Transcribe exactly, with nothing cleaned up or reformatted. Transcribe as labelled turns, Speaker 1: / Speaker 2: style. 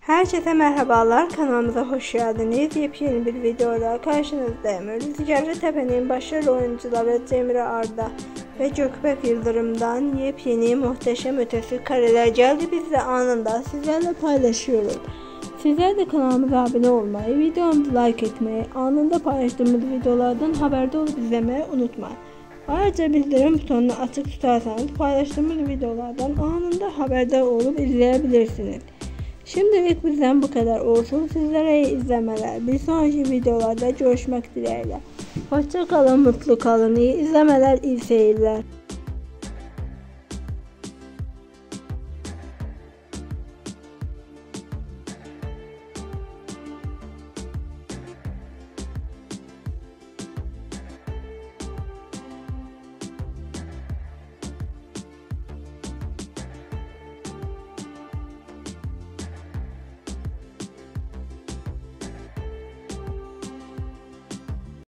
Speaker 1: Herkese merhabalar, kanalımıza hoş geldiniz. Yepyeni bir videoda karşınızdayım. Rüzgar ve Tepe'nin başarılı oyuncuları Cemre Arda ve Gökbek Yıldırım'dan yepyeni muhteşem ötesi kareler geldi. Biz de anında sizlerle paylaşıyoruz. Sizler de kanalımıza abone olmayı, videomuzu like etmeyi, anında paylaştığımız videolardan haberdar olup izlemeyi unutmayın. Ayrıca bildirim butonunu açık tutarsanız paylaştığımız videolardan anında haberdar olup izleyebilirsiniz. Şimdilik bizden bu kadar olsun. Sizlere iyi izlemeler. Bir sonraki videolarda görüşmek dileğiyle. Hoşça kalın, mutlu kalın, iyi izlemeler, iyi seyirler.